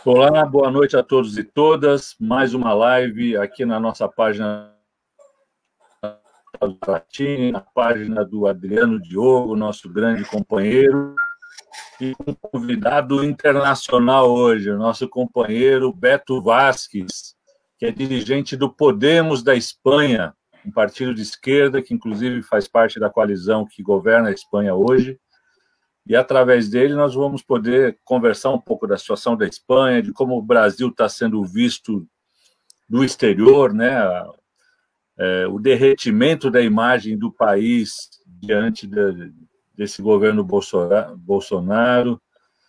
Olá, boa noite a todos e todas. Mais uma live aqui na nossa página do Zaratini, na página do Adriano Diogo, nosso grande companheiro, e um convidado internacional hoje, o nosso companheiro Beto Vázquez, que é dirigente do Podemos da Espanha, um partido de esquerda que, inclusive, faz parte da coalizão que governa a Espanha hoje. E, através dele, nós vamos poder conversar um pouco da situação da Espanha, de como o Brasil está sendo visto do exterior, né? O derretimento da imagem do país diante desse governo Bolsonaro.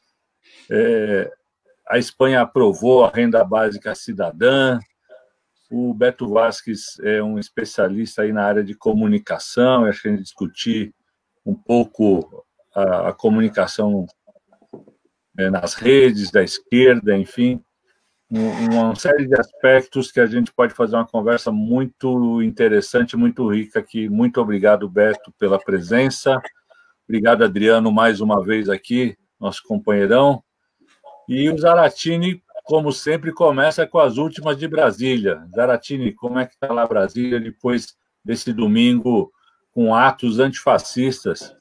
A Espanha aprovou a renda básica cidadã. O Beto Vázquez é um especialista aí na área de comunicação, acho que a gente discutir um pouco a comunicação nas redes da esquerda, enfim, uma série de aspectos que a gente pode fazer uma conversa muito interessante, muito rica aqui. Muito obrigado, Beto, pela presença. Obrigado, Adriano, mais uma vez aqui, nosso companheirão. E o Zaratini, como sempre, começa com as últimas de Brasília. Zaratini, como é que está lá Brasília depois desse domingo com atos antifascistas?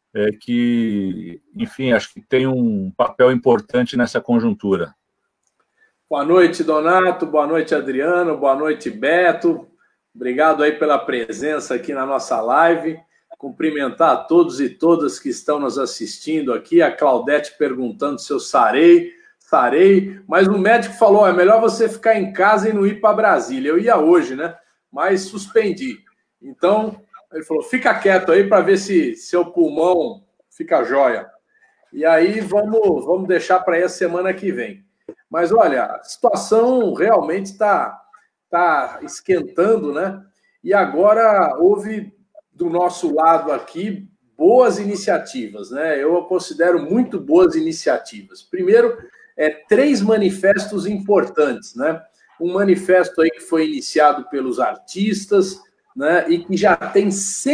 Que, enfim, acho que tem um papel importante nessa conjuntura. Boa noite, Donato, boa noite, Adriano, boa noite, Beto. Obrigado aí pela presença aqui na nossa live. Cumprimentar a todos e todas que estão nos assistindo aqui. A Claudete perguntando se eu sarei, mas o médico falou, é melhor você ficar em casa e não ir para Brasília. Eu ia hoje, né? Mas suspendi. Então, ele falou, fica quieto aí para ver se seu pulmão fica jóia. E aí vamos deixar para aí a semana que vem. Mas, olha, a situação realmente está esquentando, né? E agora houve, do nosso lado aqui, boas iniciativas, né? Eu considero muito boas iniciativas. Primeiro, 3 manifestos importantes, né? Um manifesto aí que foi iniciado pelos artistas, né, e que já tem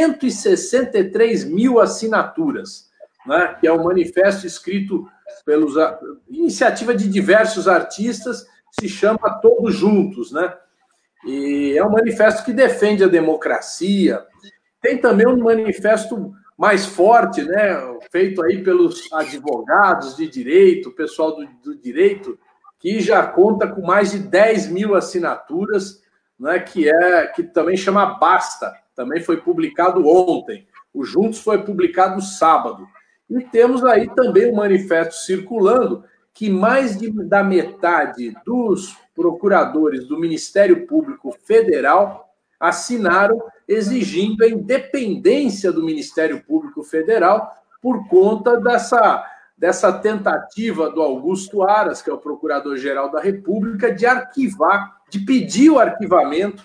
163 mil assinaturas, né, que é um manifesto escrito pelos iniciativa de diversos artistas, se chama Todos Juntos, né? E é um manifesto que defende a democracia. Tem também um manifesto mais forte, né, feito aí pelos advogados de direito, o pessoal do direito, que já conta com mais de 10 mil assinaturas, né, que também chama Basta, também foi publicado ontem. O Juntos foi publicado sábado. E temos aí também um manifesto circulando que mais da metade dos procuradores do Ministério Público Federal assinaram exigindo a independência do Ministério Público Federal por conta dessa tentativa do Augusto Aras, que é o Procurador-Geral da República, de pedir o arquivamento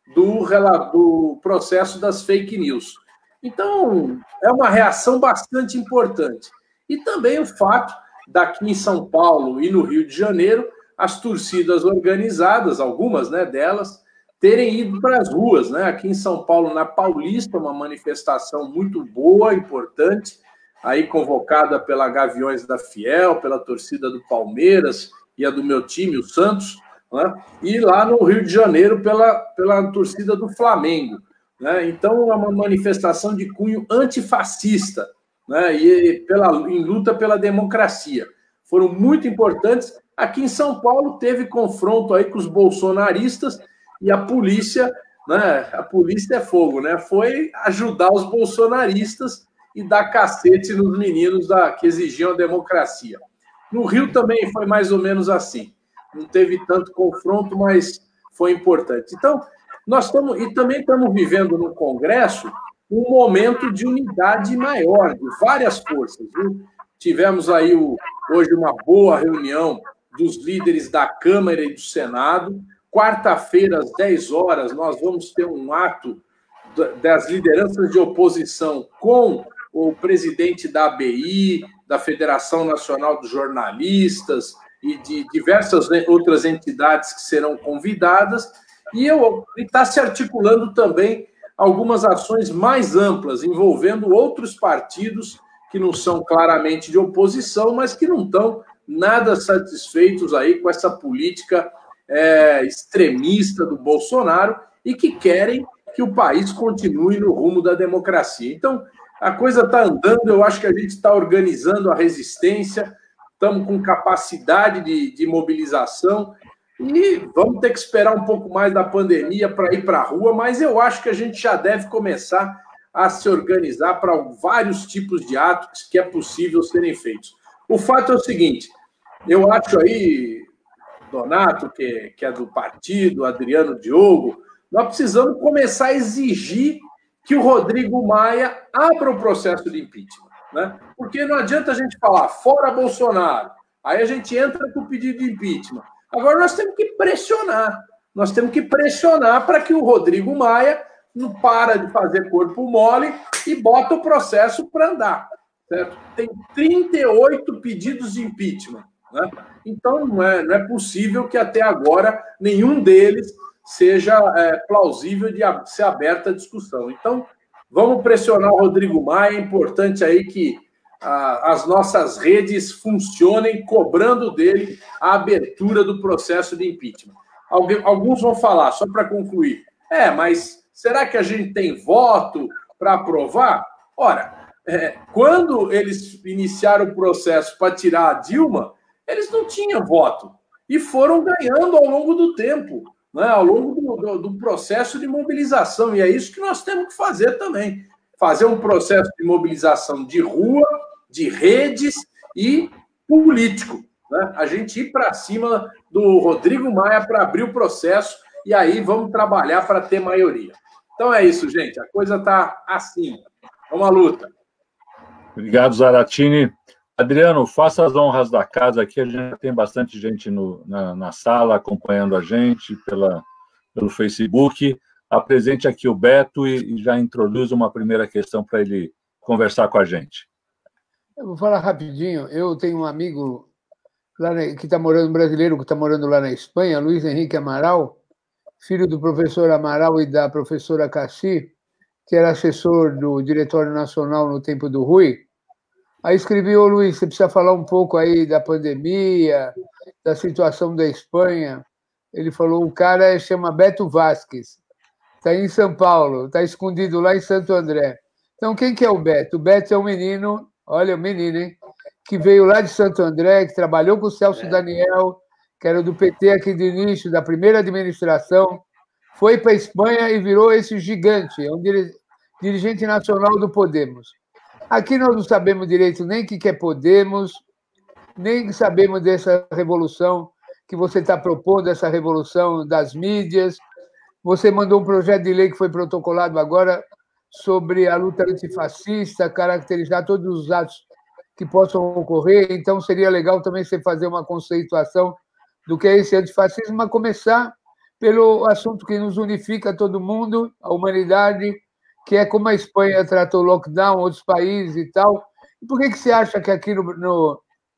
do processo das fake news. Então, é uma reação bastante importante. E também o fato daqui em São Paulo e no Rio de Janeiro, as torcidas organizadas, algumas, né, delas, terem ido para as ruas, né? Aqui em São Paulo, na Paulista, uma manifestação muito boa, importante, aí convocada pela Gaviões da Fiel, pela torcida do Palmeiras e a do meu time, o Santos, né? E lá no Rio de Janeiro pela torcida do Flamengo, né? Então, é uma manifestação de cunho antifascista, né? E em luta pela democracia. Foram muito importantes. Aqui em São Paulo teve confronto aí com os bolsonaristas e a polícia, né? A polícia é fogo, né? Foi ajudar os bolsonaristas e dar cacete nos meninos que exigiam a democracia. No Rio também foi mais ou menos assim. Não teve tanto confronto, mas foi importante. Então, também estamos vivendo no Congresso um momento de unidade maior, de várias forças. Viu? Tivemos aí hoje uma boa reunião dos líderes da Câmara e do Senado. Quarta-feira, às 10 horas, nós vamos ter um ato das lideranças de oposição com o presidente da ABI, da Federação Nacional dos Jornalistas e de diversas outras entidades que serão convidadas, e está se articulando também algumas ações mais amplas, envolvendo outros partidos que não são claramente de oposição, mas que não estão nada satisfeitos aí com essa política extremista do Bolsonaro e que querem que o país continue no rumo da democracia. Então, a coisa está andando, eu acho que a gente está organizando a resistência, estamos com capacidade de mobilização e vamos ter que esperar um pouco mais da pandemia para ir para a rua, mas eu acho que a gente já deve começar a se organizar para vários tipos de atos que é possível serem feitos. O fato é o seguinte, eu acho aí, Donato, que é do partido, Adriano, Diogo, nós precisamos começar a exigir que o Rodrigo Maia abra o processo de impeachment, né? Porque não adianta a gente falar fora Bolsonaro, aí a gente entra com o pedido de impeachment. Agora nós temos que pressionar para que o Rodrigo Maia não para de fazer corpo mole e bota o processo para andar, certo? Tem 38 pedidos de impeachment, né? Então não é possível que até agora nenhum deles seja plausível de ser aberta a discussão. Então, vamos pressionar o Rodrigo Maia. É importante aí que as nossas redes funcionem, cobrando dele a abertura do processo de impeachment. Alguns vão falar, só para concluir, mas será que a gente tem voto para aprovar? Ora, quando eles iniciaram o processo para tirar a Dilma, eles não tinham voto e foram ganhando ao longo do tempo, né, ao longo do processo de mobilização. E é isso que nós temos que fazer também. Fazer um processo de mobilização de rua, de redes e político, né? A gente ir para cima do Rodrigo Maia para abrir o processo e aí vamos trabalhar para ter maioria. Então é isso, gente. A coisa está assim. Vamos à luta. Obrigado, Zaratini. Adriano, faça as honras da casa aqui. A gente tem bastante gente na sala acompanhando a gente pelo Facebook. Apresente aqui o Beto e já introduza uma primeira questão para ele conversar com a gente. Eu vou falar rapidinho. Eu tenho um amigo lá que está morando, brasileiro, que está morando lá na Espanha, Luiz Henrique Amaral, filho do professor Amaral e da professora Cassi, que era assessor do Diretório Nacional no tempo do Rui. Aí escrevi: ô Luiz, você precisa falar um pouco aí da pandemia, da situação da Espanha. Ele falou: o cara chama Beto Vasquez, está em São Paulo, está escondido lá em Santo André. Então, quem que é o Beto? O Beto é um menino, olha, o menino, hein? Que veio lá de Santo André, que trabalhou com o Celso Daniel, que era do PT aqui de início, da primeira administração, foi para a Espanha e virou esse gigante, é um dirigente nacional do Podemos. Aqui nós não sabemos direito nem o que é Podemos, nem sabemos dessa revolução que você está propondo, essa revolução das mídias. Você mandou um projeto de lei que foi protocolado agora sobre a luta antifascista, caracterizar todos os atos que possam ocorrer. Então, seria legal também você fazer uma conceituação do que é esse antifascismo, mas começar pelo assunto que nos unifica todo mundo, a humanidade, que é como a Espanha tratou o lockdown, outros países e tal. E por que você acha que aqui no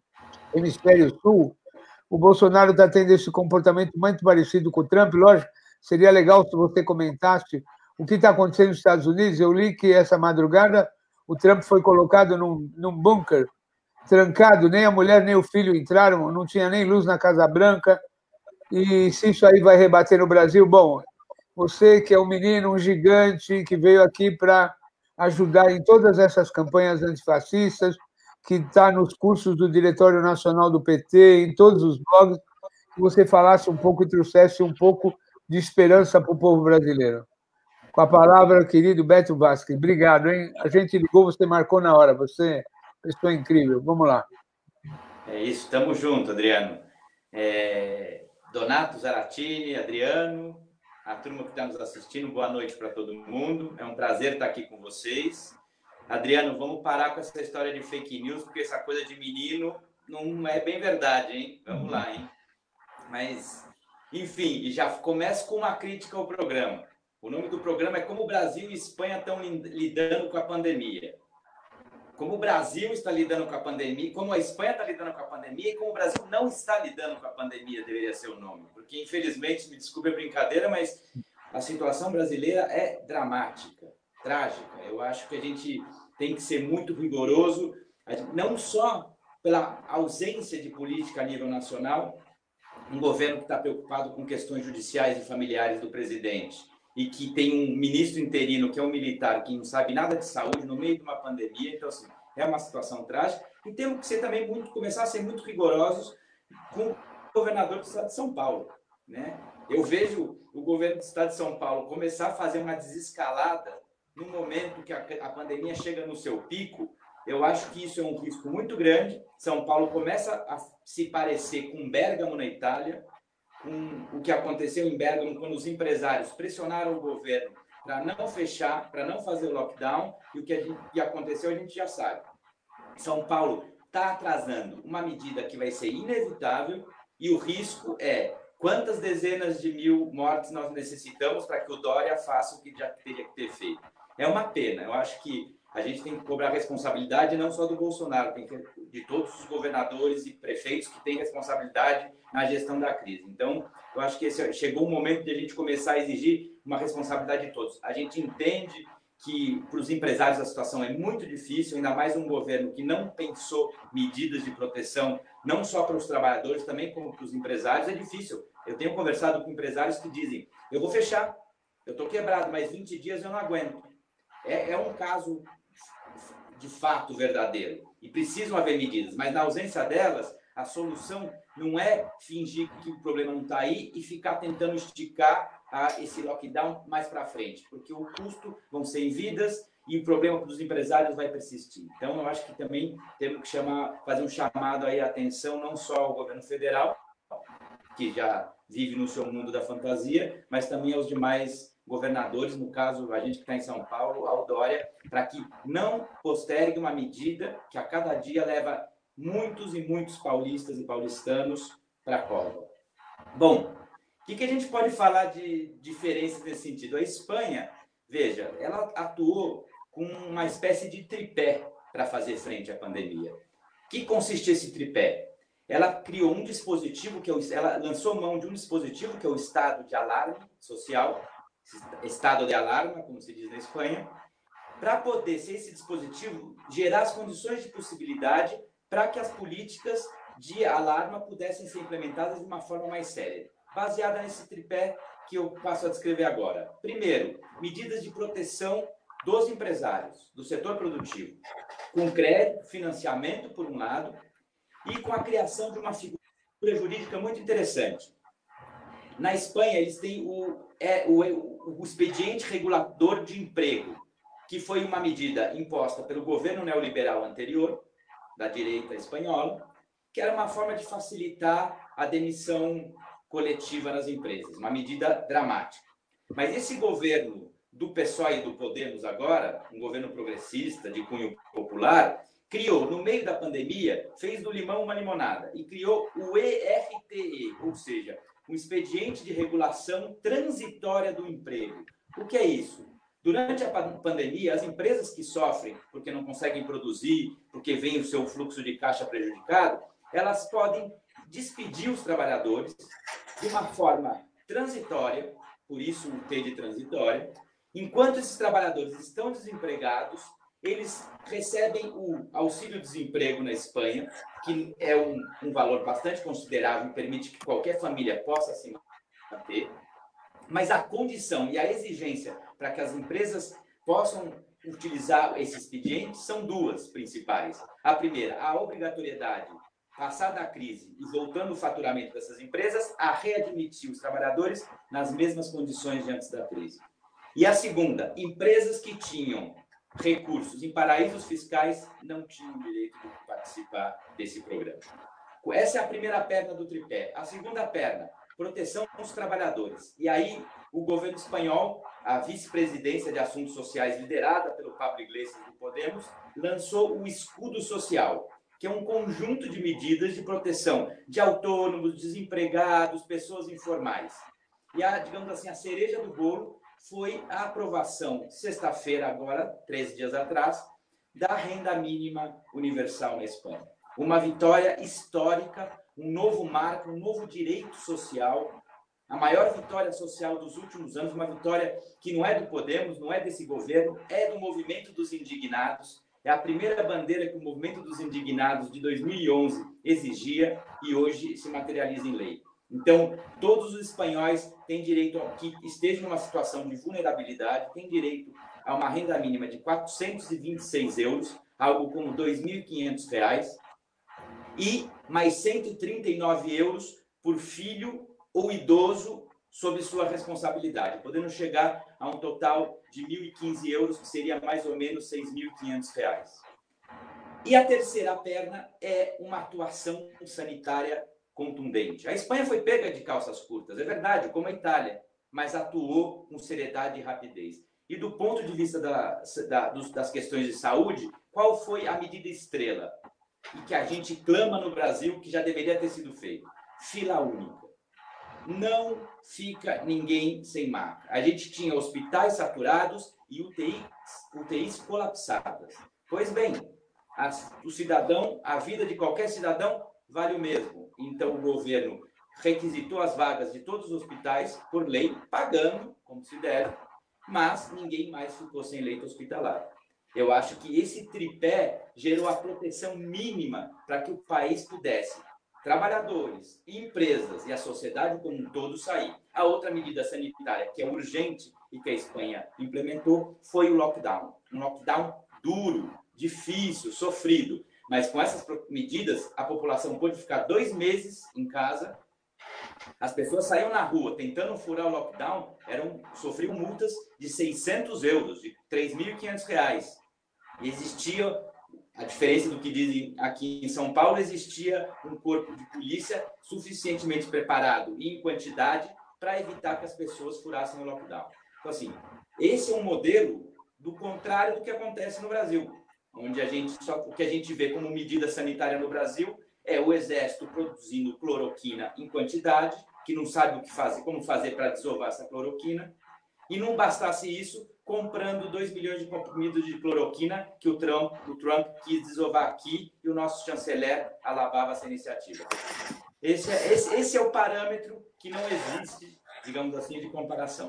Hemisfério Sul o Bolsonaro está tendo esse comportamento muito parecido com o Trump? Lógico, seria legal se você comentasse o que está acontecendo nos Estados Unidos. Eu li que essa madrugada o Trump foi colocado num bunker, trancado, nem a mulher nem o filho entraram, não tinha nem luz na Casa Branca. E se isso aí vai rebater no Brasil, bom, você que é um menino, um gigante, que veio aqui para ajudar em todas essas campanhas antifascistas, que está nos cursos do Diretório Nacional do PT, em todos os blogs, que você falasse um pouco e trouxesse um pouco de esperança para o povo brasileiro. Com a palavra, querido Beto Vasquez. Obrigado, hein? A gente ligou, você marcou na hora. Você é pessoa incrível. Vamos lá. É isso, estamos juntos, Adriano. Donato, Zaratini, Adriano, a turma que está nos assistindo, boa noite para todo mundo. É um prazer estar aqui com vocês. Adriano, vamos parar com essa história de fake news, porque essa coisa de menino não é bem verdade, hein? Vamos lá, hein? Mas, enfim, e já começo com uma crítica ao programa. O nome do programa é Como o Brasil e Espanha estão lidando com a pandemia. Como o Brasil está lidando com a pandemia, como a Espanha está lidando com a pandemia e como o Brasil não está lidando com a pandemia, deveria ser o nome. Porque, infelizmente, me desculpe a brincadeira, mas a situação brasileira é dramática, trágica. Eu acho que a gente tem que ser muito rigoroso, não só pela ausência de política a nível nacional, um governo que está preocupado com questões judiciais e familiares do presidente, e que tem um ministro interino, que é um militar, que não sabe nada de saúde, no meio de uma pandemia. Então, assim, é uma situação trágica. E temos que ser também começar a ser muito rigorosos com o governador do estado de São Paulo, né? Eu vejo o governo do estado de São Paulo começar a fazer uma desescalada no momento que a pandemia chega no seu pico. Eu acho que isso é um risco muito grande. São Paulo começa a se parecer com Bérgamo na Itália, com o que aconteceu em Bérgamo, quando os empresários pressionaram o governo para não fechar, para não fazer o lockdown, e o que aconteceu a gente já sabe. São Paulo está atrasando uma medida que vai ser inevitável, e o risco é quantas dezenas de mil mortes nós necessitamos para que o Dória faça o que já teria que ter feito. É uma pena. Eu acho que a gente tem que cobrar responsabilidade não só do Bolsonaro, tem que de todos os governadores e prefeitos que têm responsabilidade na gestão da crise. Então, eu acho que chegou o momento de a gente começar a exigir uma responsabilidade de todos. A gente entende que para os empresários a situação é muito difícil, ainda mais um governo que não pensou medidas de proteção, não só para os trabalhadores, também como para os empresários. É difícil. Eu tenho conversado com empresários que dizem, eu vou fechar, eu estou quebrado, mas 20 dias eu não aguento. É um caso de fato verdadeiro e precisam haver medidas, mas na ausência delas, a solução não é fingir que o problema não está aí e ficar tentando esticar esse lockdown mais para frente, porque o custo vão ser em vidas e o problema dos empresários vai persistir. Então, eu acho que também temos que fazer um chamado aí à atenção, não só ao governo federal, que já vive no seu mundo da fantasia, mas também aos demais governadores, no caso, a gente que está em São Paulo, ao Dória, para que não postergue uma medida que a cada dia leva muitos e muitos paulistas e paulistanos para a cova. Bom, o que a gente pode falar de diferenças nesse sentido? A Espanha, veja, ela atuou com uma espécie de tripé para fazer frente à pandemia. O que consiste esse tripé? Ela criou um dispositivo, ela lançou mão de um dispositivo que é o estado de alarme social, estado de alarma, como se diz na Espanha, para poder ser esse dispositivo, gerar as condições de possibilidade para que as políticas de alarma pudessem ser implementadas de uma forma mais séria, baseada nesse tripé que eu passo a descrever agora. Primeiro, medidas de proteção dos empresários, do setor produtivo, com crédito, financiamento, por um lado, e com a criação de uma figura jurídica muito interessante. Na Espanha, eles têm o expediente regulador de emprego, que foi uma medida imposta pelo governo neoliberal anterior, da direita espanhola, que era uma forma de facilitar a demissão coletiva nas empresas, uma medida dramática. Mas esse governo do PSOE e do Podemos agora, um governo progressista, de cunho popular, criou, no meio da pandemia, fez do limão uma limonada e criou o ERTE, ou seja, um expediente de regulação transitória do emprego. O que é isso? Durante a pandemia, as empresas que sofrem porque não conseguem produzir, porque vem o seu fluxo de caixa prejudicado, elas podem despedir os trabalhadores de uma forma transitória, por isso o T de transitória. Enquanto esses trabalhadores estão desempregados, eles recebem o auxílio-desemprego na Espanha, que é um valor bastante considerável e permite que qualquer família possa se manter. Mas a condição e a exigência para que as empresas possam utilizar esse expediente são duas principais. A primeira, a obrigatoriedade, passada a crise e voltando o faturamento dessas empresas, a readmitir os trabalhadores nas mesmas condições de antes da crise. E a segunda, empresas que tinham recursos em paraísos fiscais não tinham direito de participar desse programa. Essa é a primeira perna do tripé. A segunda perna, proteção dos trabalhadores. E aí, o governo espanhol, a vice-presidência de assuntos sociais, liderada pelo Pablo Iglesias do Podemos, lançou o escudo social, que é um conjunto de medidas de proteção de autônomos, desempregados, pessoas informais. E digamos assim, a cereja do bolo foi a aprovação, sexta-feira agora, 13 dias atrás, da renda mínima universal na Espanha. Uma vitória histórica, um novo marco, um novo direito social, a maior vitória social dos últimos anos, uma vitória que não é do Podemos, não é desse governo, é do movimento dos indignados, É a primeira bandeira que o Movimento dos Indignados de 2011 exigia e hoje se materializa em lei. Então, todos os espanhóis têm direito a que estejam numa situação de vulnerabilidade, têm direito a uma renda mínima de 426 euros, algo como R$ 2.500, e mais 139 euros por filho ou idoso sob sua responsabilidade, podendo chegar a um total de 1.015 euros, que seria mais ou menos R$ 6.500. E a terceira perna é uma atuação sanitária contundente. A Espanha foi pega de calças curtas, é verdade, como a Itália, mas atuou com seriedade e rapidez. E do ponto de vista das questões de saúde, qual foi a medida estrela? E que a gente clama no Brasil que já deveria ter sido feito? Fila única. Não fica ninguém sem maca. A gente tinha hospitais saturados e UTIs colapsadas. Pois bem, a vida de qualquer cidadão vale o mesmo. Então, o governo requisitou as vagas de todos os hospitais, por lei, pagando, como se deve, mas ninguém mais ficou sem leito hospitalar. Eu acho que esse tripé gerou a proteção mínima para que o país pudesse, trabalhadores, empresas e a sociedade como um todo, sair. A outra medida sanitária, que é urgente e que a Espanha implementou, foi o lockdown. Um lockdown duro, difícil, sofrido. Mas com essas medidas, a população pôde ficar 2 meses em casa. As pessoas saíam na rua tentando furar o lockdown, sofriam multas de 600 euros, de R$ 3.500. E existia, a diferença do que dizem aqui em São Paulo, existia um corpo de polícia suficientemente preparado e em quantidade para evitar que as pessoas furassem o lockdown. Então, assim, esse é um modelo do contrário do que acontece no Brasil, onde o que a gente vê como medida sanitária no Brasil é o Exército produzindo cloroquina em quantidade, que não sabe o que fazer, como fazer para desovar essa cloroquina, e não bastasse isso, comprando 2 milhões de comprimidos de cloroquina que o Trump quis desovar aqui e o nosso chanceler alabava essa iniciativa. Esse é o parâmetro que não existe, digamos assim, de comparação.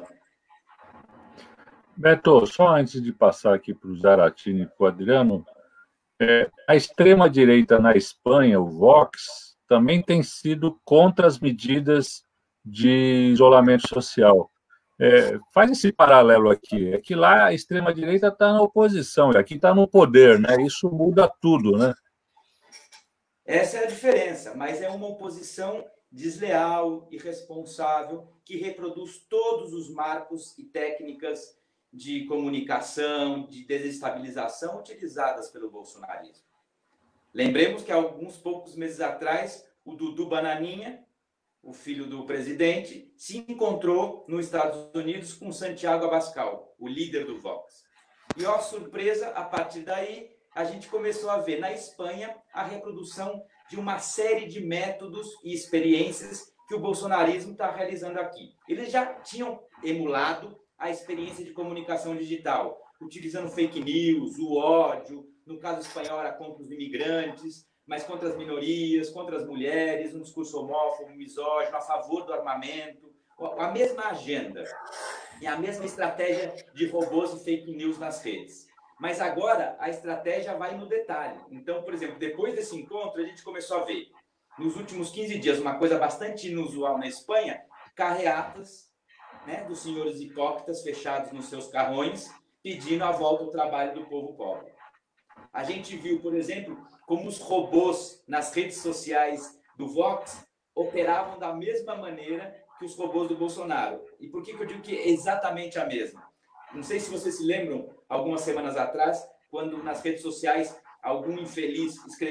Beto, só antes de passar aqui para o Zaratini e para o Adriano, a extrema-direita na Espanha, o Vox, também tem sido contra as medidas de isolamento social. Faz esse paralelo aqui. É que lá a extrema-direita está na oposição, e aqui está no poder, né? Isso muda tudo, né? Essa é a diferença, mas é uma oposição desleal, irresponsável, que reproduz todos os marcos e técnicas de comunicação, de desestabilização utilizadas pelo bolsonarismo. Lembremos que há alguns poucos meses atrás, o Dudu Bananinha, o filho do presidente, se encontrou nos Estados Unidos com Santiago Abascal, o líder do Vox. E, ó surpresa, a partir daí, a gente começou a ver na Espanha a reprodução de uma série de métodos e experiências que o bolsonarismo está realizando aqui. Eles já tinham emulado a experiência de comunicação digital, utilizando fake news, o ódio, no caso espanhol era contra os imigrantes, mas contra as minorias, contra as mulheres, um discurso homófobo, misógino, a favor do armamento, a mesma agenda e a mesma estratégia de robôs e fake news nas redes. Mas agora a estratégia vai no detalhe. Então, por exemplo, depois desse encontro, a gente começou a ver, nos últimos 15 dias, uma coisa bastante inusual na Espanha, carreatas, né, dos senhores hipócritas fechados nos seus carrões, pedindo a volta ao trabalho do povo pobre. A gente viu, por exemplo, como os robôs nas redes sociais do Vox operavam da mesma maneira que os robôs do Bolsonaro. E por que eu digo que é exatamente a mesma? Não sei se vocês se lembram, algumas semanas atrás, quando nas redes sociais algum infeliz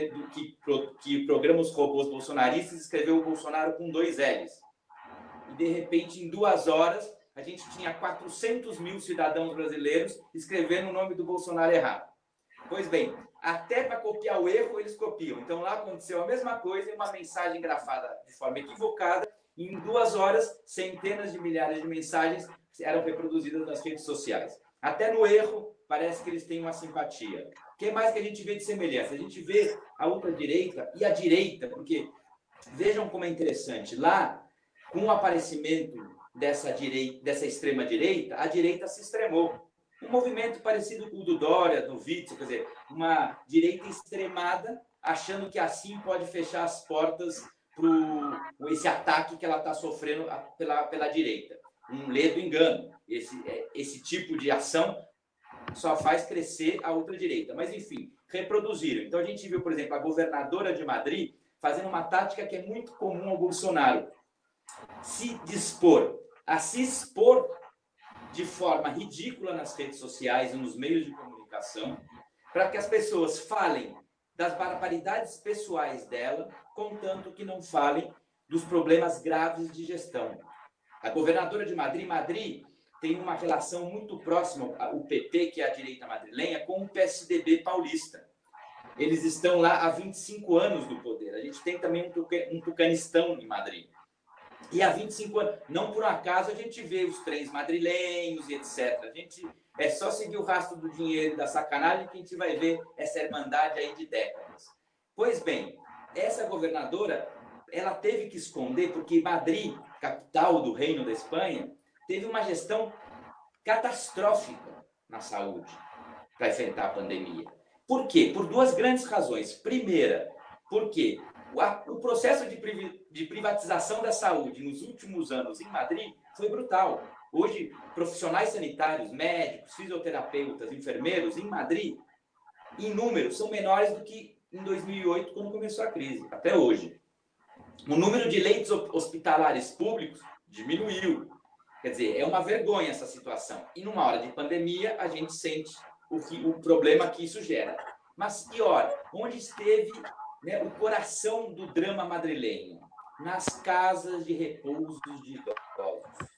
que programa os robôs bolsonaristas escreveu o Bolsonaro com 2 L's. E, de repente, em 2 horas, a gente tinha 400 mil cidadãos brasileiros escrevendo o nome do Bolsonaro errado. Pois bem, até para copiar o erro, eles copiam. Então, lá aconteceu a mesma coisa, uma mensagem grafada de forma equivocada, e em 2 horas, centenas de milhares de mensagens eram reproduzidas nas redes sociais. Até no erro, parece que eles têm uma simpatia. O que mais que a gente vê de semelhança? A gente vê a ultradireita e a direita, porque vejam como é interessante. Lá, com o aparecimento dessa extrema-direita, a direita se extremou. Um movimento parecido com o do Dória, do Witzel, quer dizer, uma direita extremada, achando que assim pode fechar as portas para esse ataque que ela está sofrendo pela direita. Um ledo engano. Esse tipo de ação só faz crescer a ultradireita. Mas, enfim, reproduziram. Então, a gente viu, por exemplo, a governadora de Madrid fazendo uma tática que é muito comum ao Bolsonaro. Se dispor a se expor de forma ridícula nas redes sociais e nos meios de comunicação, para que as pessoas falem das barbaridades pessoais dela, contanto que não falem dos problemas graves de gestão. A governadora de Madrid tem uma relação muito próxima, o PP, que é a direita madrilenha, com o PSDB paulista. Eles estão lá há 25 anos do poder. A gente tem também um tucanistão em Madrid. E há 25 anos, não por acaso, a gente vê os trens madrilenhos e etc. É só seguir o rastro do dinheiro e da sacanagem que a gente vai ver essa irmandade aí de décadas. Pois bem, essa governadora, ela teve que esconder, porque Madrid, capital do Reino da Espanha, teve uma gestão catastrófica na saúde para enfrentar a pandemia. Por quê? Por duas grandes razões. Primeira, porque o processo de privatização da saúde nos últimos anos em Madrid foi brutal. Hoje, profissionais sanitários, médicos, fisioterapeutas, enfermeiros, em Madrid, em números, são menores do que em 2008, quando começou a crise, até hoje. O número de leitos hospitalares públicos diminuiu. Quer dizer, é uma vergonha essa situação. E numa hora de pandemia, a gente sente o problema que isso gera. Mas pior, onde esteve, né, o coração do drama madrilenho? Nas casas de repouso de idosos.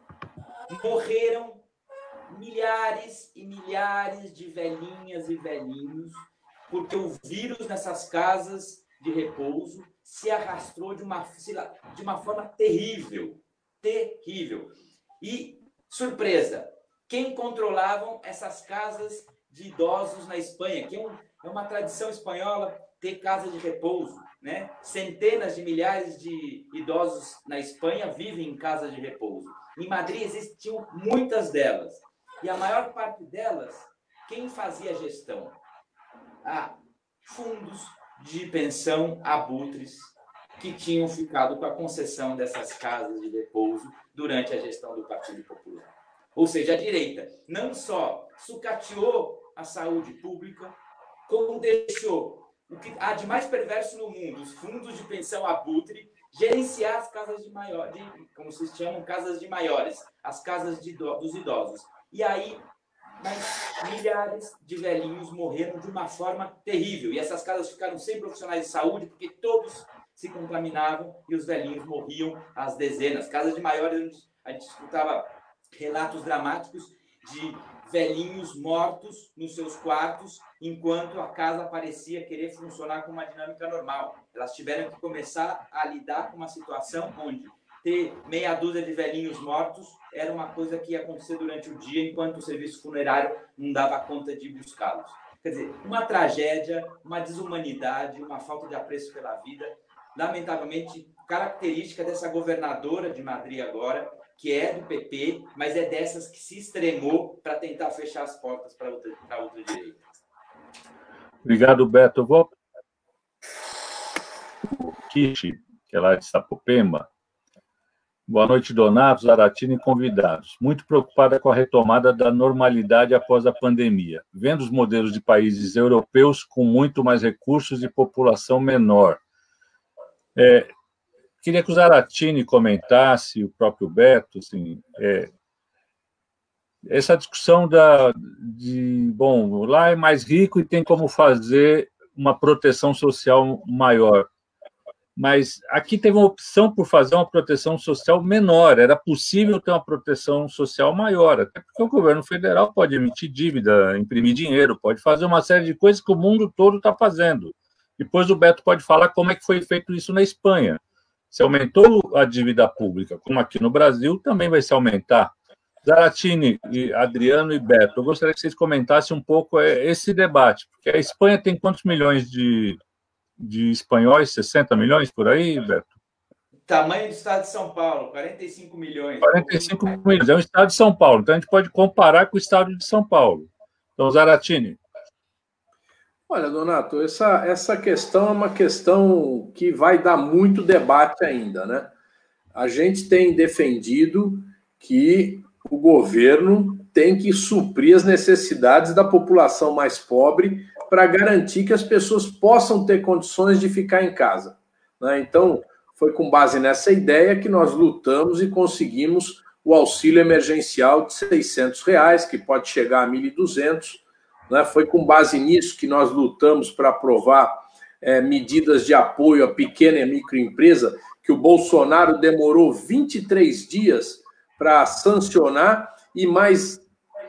Morreram milhares e milhares de velhinhas e velhinhos porque o vírus nessas casas de repouso se arrastou de uma forma terrível. Terrível. E, surpresa, quem controlavam essas casas de idosos na Espanha? Que é uma tradição espanhola ter casas de repouso, né? Centenas de milhares de idosos na Espanha vivem em casas de repouso. Em Madrid existiam muitas delas. E a maior parte delas, quem fazia a gestão? Fundos de pensão abutres que tinham ficado com a concessão dessas casas de repouso durante a gestão do Partido Popular. Ou seja, a direita não só sucateou a saúde pública, como deixou o que há de mais perverso no mundo, os fundos de pensão abutre, gerenciar as casas de maiores, como se chamam, casas de maiores, as casas dos idosos. E aí, milhares de velhinhos morreram de uma forma terrível. E essas casas ficaram sem profissionais de saúde, porque todos se contaminavam e os velhinhos morriam às dezenas. Casas de maiores, a gente escutava relatos dramáticos de velhinhos mortos nos seus quartos, enquanto a casa parecia querer funcionar com uma dinâmica normal. Elas tiveram que começar a lidar com uma situação onde ter meia dúzia de velhinhos mortos era uma coisa que ia acontecer durante o dia, enquanto o serviço funerário não dava conta de buscá-los. Quer dizer, uma tragédia, uma desumanidade, uma falta de apreço pela vida, lamentavelmente, característica dessa governadora de Madrid agora, que é do PP, mas é dessas que se extremou para tentar fechar as portas para outra direita. Obrigado, Beto. Eu vou... Kishi, que é lá de Sapopemba. Boa noite, Donato, Zaratini e convidados. Muito preocupada com a retomada da normalidade após a pandemia, vendo os modelos de países europeus com muito mais recursos e população menor. Queria que o Zaratini comentasse, o próprio Beto, assim, essa discussão bom, lá é mais rico e tem como fazer uma proteção social maior. Mas aqui teve uma opção por fazer uma proteção social menor. Era possível ter uma proteção social maior, até porque o governo federal pode emitir dívida, imprimir dinheiro, pode fazer uma série de coisas que o mundo todo está fazendo. Depois o Beto pode falar como é que foi feito isso na Espanha. Se aumentou a dívida pública, como aqui no Brasil, também vai se aumentar. Zaratini, Adriano e Beto, eu gostaria que vocês comentassem um pouco esse debate, porque a Espanha tem quantos milhões de espanhóis? 60 milhões por aí, Beto? tamanho do estado de São Paulo, 45 milhões. 45 milhões, é o estado de São Paulo. Então, a gente pode comparar com o estado de São Paulo. Então, Zaratini. Olha, Donato, essa questão é uma questão que vai dar muito debate ainda, né? A gente tem defendido que o governo tem que suprir as necessidades da população mais pobre para garantir que as pessoas possam ter condições de ficar em casa, né? Então, foi com base nessa ideia que nós lutamos e conseguimos o auxílio emergencial de R$600, que pode chegar a 1.200, né? Foi com base nisso que nós lutamos para aprovar medidas de apoio à pequena e microempresa, que o Bolsonaro demorou 23 dias para sancionar e mais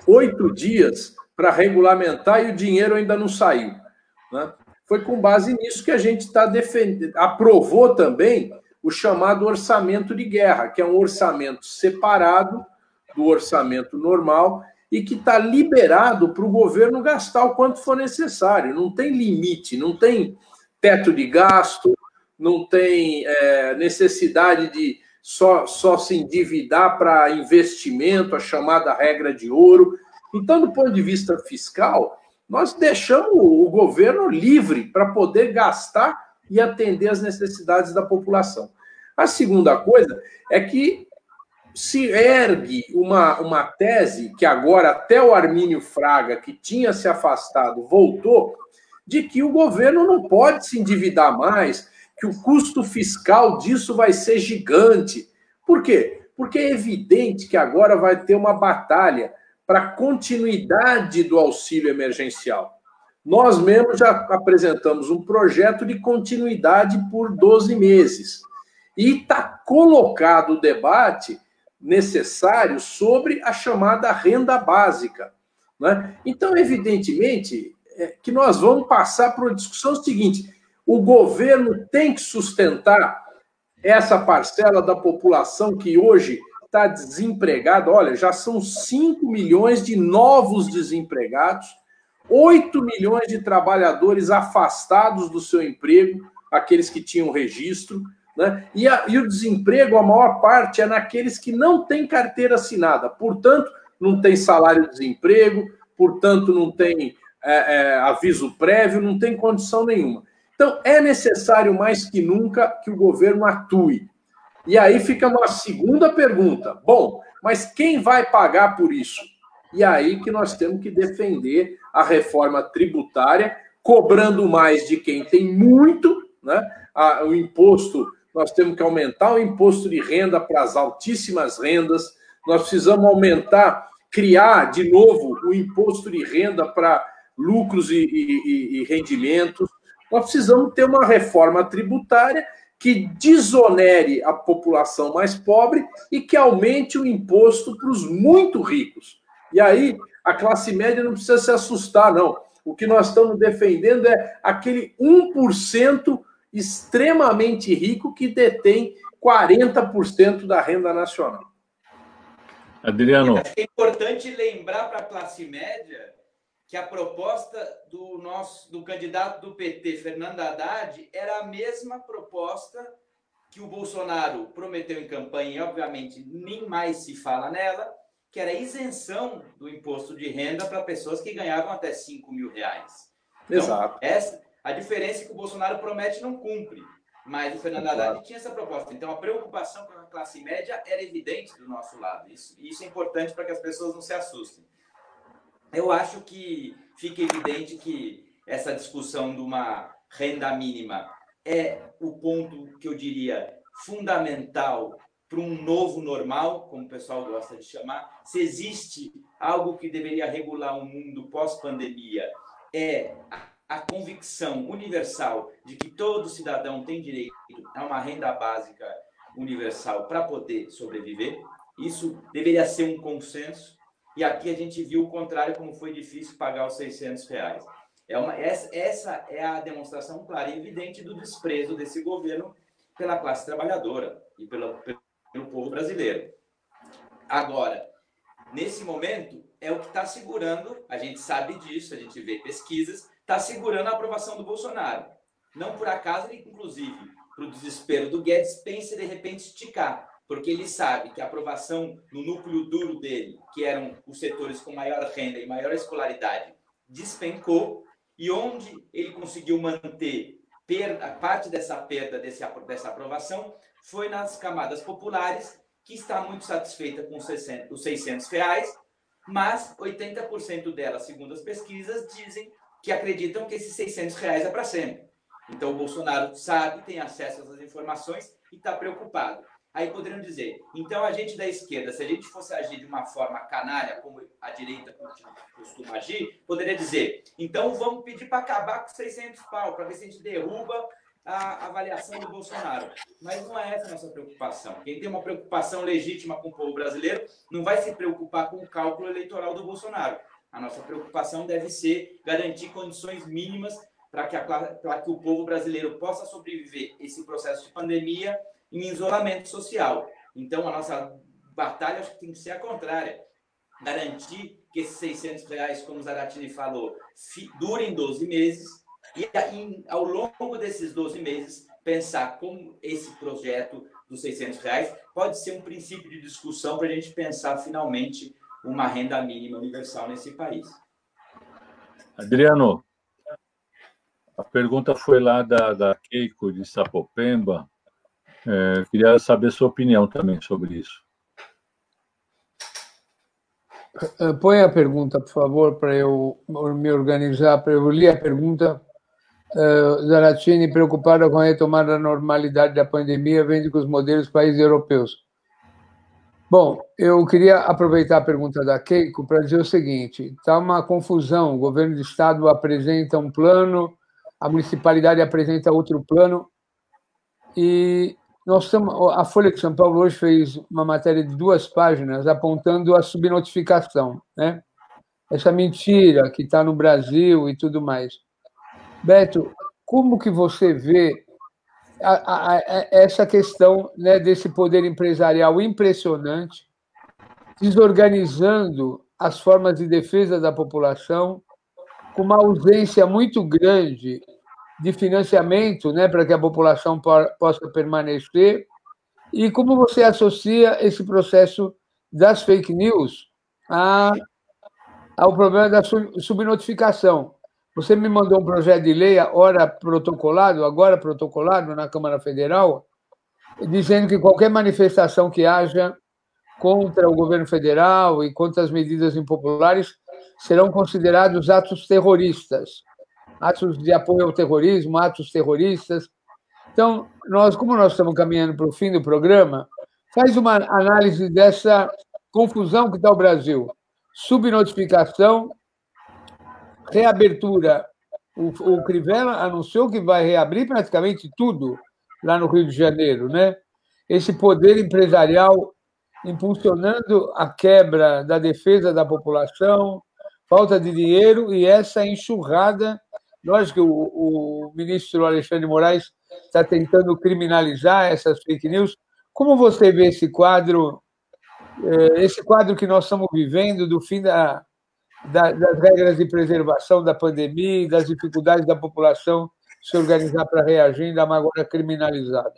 8 dias para regulamentar, e o dinheiro ainda não saiu, né? Foi com base nisso que a gente está defendendo. Aprovou também o chamado orçamento de guerra, que é um orçamento separado do orçamento normal e que está liberado para o governo gastar o quanto for necessário. Não tem limite, não tem teto de gasto, não tem necessidade de só se endividar para investimento, a chamada regra de ouro. Então, do ponto de vista fiscal, nós deixamos o governo livre para poder gastar e atender às necessidades da população. A segunda coisa é que se ergue uma tese, que agora até o Armínio Fraga, que tinha se afastado, voltou, de que o governo não pode se endividar mais, que o custo fiscal disso vai ser gigante. Por quê? Porque é evidente que agora vai ter uma batalha para a continuidade do auxílio emergencial. Nós mesmos já apresentamos um projeto de continuidade por 12 meses. E está colocado o debate necessário sobre a chamada renda básica, né? Então, evidentemente, que nós vamos passar por uma discussão seguinte: o governo tem que sustentar essa parcela da população que hoje está desempregada. Olha, já são 5 milhões de novos desempregados, 8 milhões de trabalhadores afastados do seu emprego, aqueles que tinham registro, né? E o desemprego, a maior parte, é naqueles que não têm carteira assinada, portanto, não tem salário-desemprego, portanto, não tem aviso prévio, não tem condição nenhuma. Então, é necessário mais que nunca que o governo atue. E aí fica uma segunda pergunta. Bom, mas quem vai pagar por isso? E aí que nós temos que defender a reforma tributária, cobrando mais de quem tem muito, né? O imposto, nós temos que aumentar o imposto de renda para as altíssimas rendas, nós precisamos criar de novo o imposto de renda para lucros e rendimentos. Nós precisamos ter uma reforma tributária que desonere a população mais pobre e que aumente o imposto para os muito ricos. E aí, a classe média não precisa se assustar, não. O que nós estamos defendendo é aquele 1% extremamente rico que detém 40% da renda nacional. Adriano. Acho que é importante lembrar para a classe média que a proposta do candidato do PT, Fernando Haddad, era a mesma proposta que o Bolsonaro prometeu em campanha, e obviamente nem mais se fala nela, que era a isenção do imposto de renda para pessoas que ganhavam até R$5 mil. Então, Exato. A diferença é que o Bolsonaro promete e não cumpre, mas o Fernando Haddad tinha essa proposta. Então, a preocupação com a classe média era evidente do nosso lado. Isso é importante para que as pessoas não se assustem. Eu acho que fica evidente que essa discussão de uma renda mínima é o ponto que eu diria fundamental para um novo normal, como o pessoal gosta de chamar. Se existe algo que deveria regular o mundo pós-pandemia, é a convicção universal de que todo cidadão tem direito a uma renda básica universal para poder sobreviver. Isso deveria ser um consenso. E aqui a gente viu o contrário, como foi difícil pagar os R$600. Essa é a demonstração clara e evidente do desprezo desse governo pela classe trabalhadora e pelo povo brasileiro. Agora, nesse momento, é o que está segurando, a gente sabe disso, a gente vê pesquisas, está segurando a aprovação do Bolsonaro. Não por acaso, ele, inclusive, para o desespero do Guedes, pense de repente esticar, porque ele sabe que a aprovação no núcleo duro dele, que eram os setores com maior renda e maior escolaridade, despencou, e onde ele conseguiu manter parte dessa perda dessa aprovação foi nas camadas populares, que está muito satisfeita com os R$600, mas 80% delas, segundo as pesquisas, dizem que acreditam que esses R$600 é para sempre. Então, o Bolsonaro sabe, tem acesso a essas informações e está preocupado. Aí poderiam dizer, então a gente da esquerda, se a gente fosse agir de uma forma canalha, como a direita costuma agir, poderia dizer, então vamos pedir para acabar com R$600, para ver se a gente derruba a avaliação do Bolsonaro. Mas não é essa a nossa preocupação. Quem tem uma preocupação legítima com o povo brasileiro não vai se preocupar com o cálculo eleitoral do Bolsonaro. A nossa preocupação deve ser garantir condições mínimas para que o povo brasileiro possa sobreviver esse processo de pandemia em isolamento social. Então, a nossa batalha acho que tem que ser a contrária. Garantir que esses R$600, como o Zaratini falou, durem 12 meses e, ao longo desses 12 meses, pensar como esse projeto dos R$600 pode ser um princípio de discussão para a gente pensar, finalmente, uma renda mínima universal nesse país. Adriano, a pergunta foi lá da Keiko, de Sapopemba. Queria saber sua opinião também sobre isso. Põe a pergunta, por favor, para eu me organizar, para eu ler a pergunta. Zaratini, preocupada com a retomada da normalidade da pandemia, vendo que os modelos dos países europeus. Bom, eu queria aproveitar a pergunta da Keiko para dizer o seguinte, está uma confusão, o governo do estado apresenta um plano, a municipalidade apresenta outro plano, e a Folha de São Paulo hoje fez uma matéria de 2 páginas apontando a subnotificação, né? Essa mentira que está no Brasil e tudo mais. Beto, como que você vê essa questão, né, desse poder empresarial impressionante, desorganizando as formas de defesa da população, com uma ausência muito grande de financiamento, né, para que a população possa permanecer, e como você associa esse processo das fake news ao problema da subnotificação? Você me mandou um projeto de lei, agora protocolado na Câmara Federal, dizendo que qualquer manifestação que haja contra o governo federal e contra as medidas impopulares serão considerados atos terroristas, atos de apoio ao terrorismo, atos terroristas. Então, como nós estamos caminhando para o fim do programa, faz uma análise dessa confusão que está o Brasil. Subnotificação, reabertura. O Crivella anunciou que vai reabrir praticamente tudo lá no Rio de Janeiro, né? Esse poder empresarial impulsionando a quebra da defesa da população, falta de dinheiro e essa enxurrada. Lógico que o ministro Alexandre de Moraes está tentando criminalizar essas fake news. Como você vê esse quadro que nós estamos vivendo do fim das regras de preservação da pandemia, das dificuldades da população se organizar para reagir, ainda mais agora criminalizada?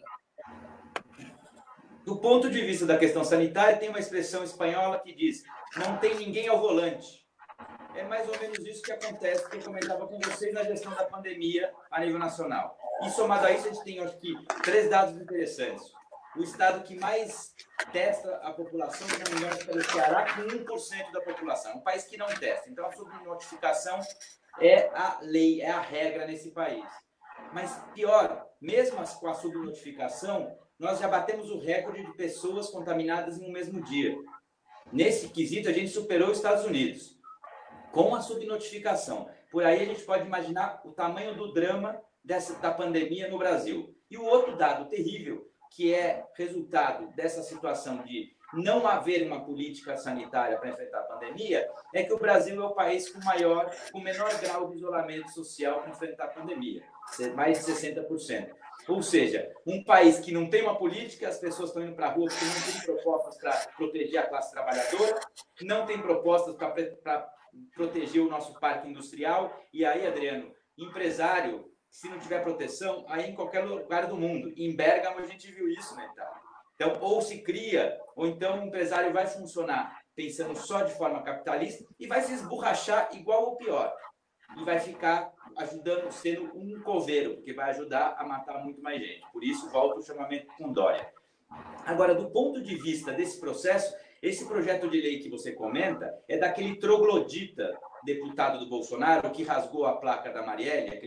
Do ponto de vista da questão sanitária, tem uma expressão espanhola que diz: não tem ninguém ao volante. É mais ou menos isso que acontece, que eu comentava com vocês na gestão da pandemia a nível nacional. E somado a isso, a gente tem, acho que, 3 dados interessantes. O estado que mais testa a população, se não me engano, é o Ceará, com 1% da população. É um país que não testa. Então, a subnotificação é a lei, é a regra nesse país. Mas, pior, mesmo com a subnotificação, nós já batemos o recorde de pessoas contaminadas em um mesmo dia. Nesse quesito, a gente superou os Estados Unidos, com a subnotificação. Por aí, a gente pode imaginar o tamanho do drama da pandemia no Brasil. E o outro dado terrível, que é resultado dessa situação de não haver uma política sanitária para enfrentar a pandemia, é que o Brasil é o país com menor grau de isolamento social para enfrentar a pandemia, mais de 60%. Ou seja, um país que não tem uma política, as pessoas estão indo para a rua porque não tem propostas para proteger a classe trabalhadora, não tem propostas para proteger o nosso parque industrial. E aí, Adriano, empresário se não tiver proteção, aí em qualquer lugar do mundo. Em Bérgamo a gente viu isso na Itália. Então, ou se cria, ou então o empresário vai funcionar pensando só de forma capitalista e vai se esborrachar igual ou pior. E vai ficar ajudando, sendo um coveiro, porque vai ajudar a matar muito mais gente. Por isso, volta o chamamento com Dória. Agora, do ponto de vista desse processo, esse projeto de lei que você comenta é daquele troglodita deputado do Bolsonaro que rasgou a placa da Marielle,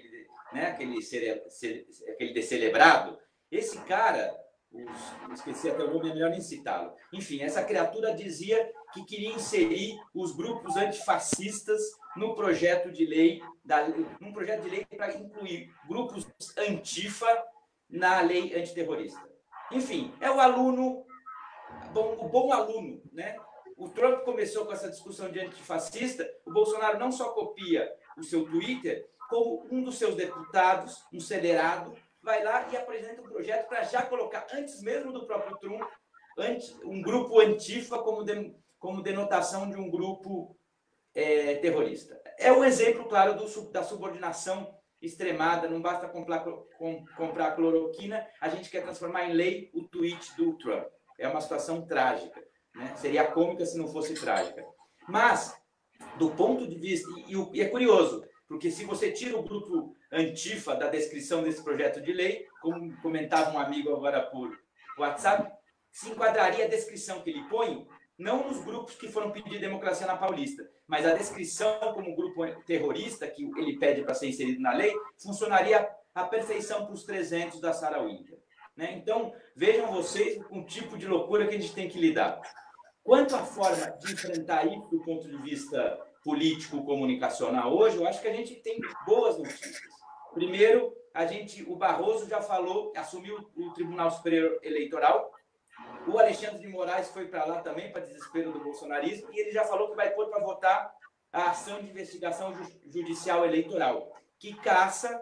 aquele descelebrado. Esse cara, esqueci até o nome, é melhor nem citá-lo. Enfim, essa criatura dizia que queria inserir os grupos antifascistas no projeto de lei, num projeto de lei para incluir grupos antifa na lei antiterrorista. Enfim, é o aluno, o bom aluno, né? O Trump começou com essa discussão de antifascista, o Bolsonaro não só copia o seu Twitter, como um dos seus deputados, um federado, vai lá e apresenta um projeto para já colocar, antes mesmo do próprio Trump, um grupo antifa como denotação de um grupo terrorista. É um exemplo, claro, da subordinação extremada, não basta comprar cloroquina, a gente quer transformar em lei o tweet do Trump. É uma situação trágica, né? Seria cômica se não fosse trágica. Mas, do ponto de vista... E é curioso, porque se você tira o grupo antifa da descrição desse projeto de lei, como comentava um amigo agora por WhatsApp, se enquadraria a descrição que ele põe, não nos grupos que foram pedir democracia na Paulista, mas a descrição como grupo terrorista que ele pede para ser inserido na lei, funcionaria à perfeição para os 300 da Sarah Winter, né? Então, vejam vocês o tipo de loucura que a gente tem que lidar. Quanto à forma de enfrentar isso do ponto de vista político-comunicacional hoje, eu acho que a gente tem boas notícias. Primeiro, o Barroso já falou, assumiu o Tribunal Superior Eleitoral, o Alexandre de Moraes foi para lá também, para desespero do bolsonarismo, e ele já falou que vai pôr para votar a ação de investigação judicial eleitoral, que caça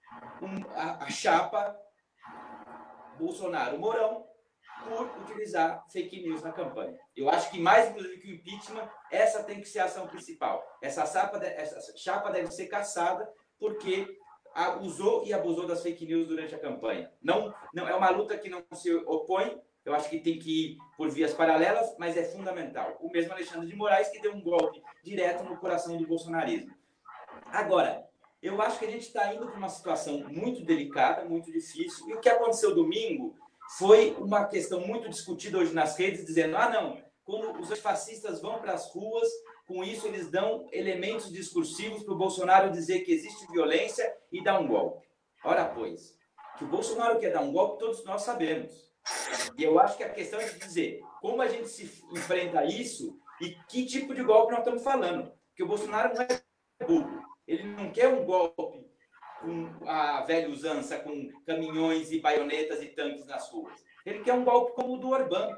a chapa Bolsonaro-Mourão por utilizar fake news na campanha. Eu acho que mais, inclusive, que o impeachment, essa tem que ser a ação principal. Essa chapa deve ser caçada porque usou e abusou das fake news durante a campanha. Não é uma luta que não se opõe. Eu acho que tem que ir por vias paralelas, mas é fundamental. O mesmo Alexandre de Moraes, que deu um golpe direto no coração do bolsonarismo. Agora, eu acho que a gente está indo para uma situação muito delicada, muito difícil, e o que aconteceu domingo foi uma questão muito discutida hoje nas redes, dizendo, não, quando os antifascistas vão para as ruas, com isso eles dão elementos discursivos para o Bolsonaro dizer que existe violência e dar um golpe. Ora, pois, que o Bolsonaro quer dar um golpe, todos nós sabemos. E eu acho que a questão é de dizer como a gente se enfrenta a isso e que tipo de golpe nós estamos falando. Porque o Bolsonaro não é burro. Ele não quer um golpe com a velha usança, com caminhões e baionetas e tanques nas ruas. Ele quer um golpe como o do Orbán,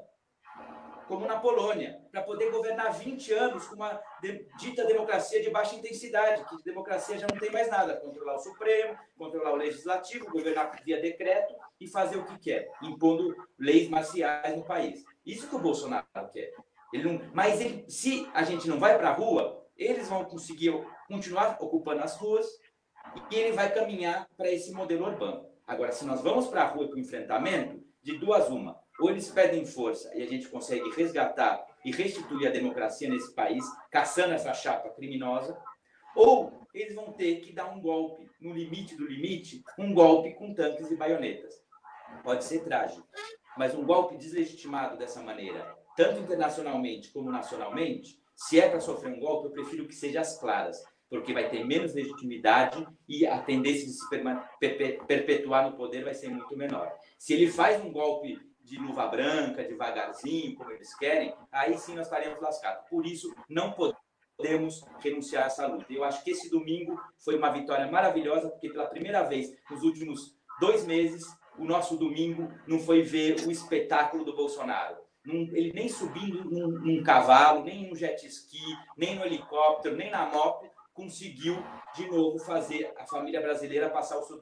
como na Polônia, para poder governar 20 anos com uma dita democracia de baixa intensidade, que democracia já não tem mais nada. Controlar o Supremo, controlar o Legislativo, governar via decreto e fazer o que quer, impondo leis marciais no país. Isso que o Bolsonaro quer. Mas se a gente não vai para a rua, eles vão conseguir continuar ocupando as ruas e ele vai caminhar para esse modelo urbano. Agora, se nós vamos para a rua com enfrentamento, de duas uma, ou eles pedem força e a gente consegue resgatar e restituir a democracia nesse país, caçando essa chapa criminosa, ou eles vão ter que dar um golpe, no limite do limite, um golpe com tanques e baionetas. Pode ser trágico, mas um golpe deslegitimado dessa maneira, tanto internacionalmente como nacionalmente, se é para sofrer um golpe, eu prefiro que seja às claras, porque vai ter menos legitimidade e a tendência de se perpetuar no poder vai ser muito menor. Se ele faz um golpe de luva branca, devagarzinho, como eles querem, aí sim nós estaremos lascados. Por isso, não podemos renunciar a essa luta. Eu acho que esse domingo foi uma vitória maravilhosa, porque pela primeira vez nos últimos 2 meses, o nosso domingo não foi ver o espetáculo do Bolsonaro. Ele nem subindo num cavalo, nem no jet ski, nem no helicóptero, nem na moto, conseguiu de novo fazer a família brasileira passar o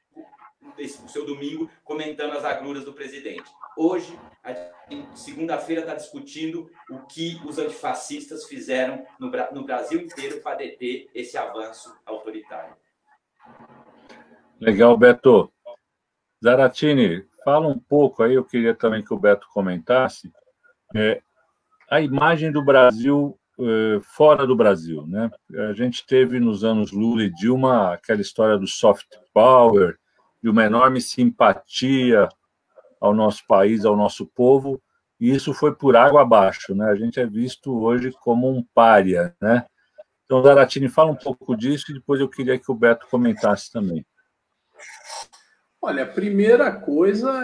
seu domingo comentando as agruras do presidente. Hoje, segunda-feira, está discutindo o que os antifascistas fizeram no Brasil inteiro para deter esse avanço autoritário. Legal, Beto. Zaratini, fala um pouco aí, eu queria também que o Beto comentasse, a imagem do Brasil fora do Brasil, né? A gente teve nos anos Lula e Dilma aquela história do soft power, de uma enorme simpatia ao nosso país, ao nosso povo, e isso foi por água abaixo, né? A gente é visto hoje como um pária, né? Então, Zaratini, fala um pouco disso e depois eu queria que o Beto comentasse também. Olha, a primeira coisa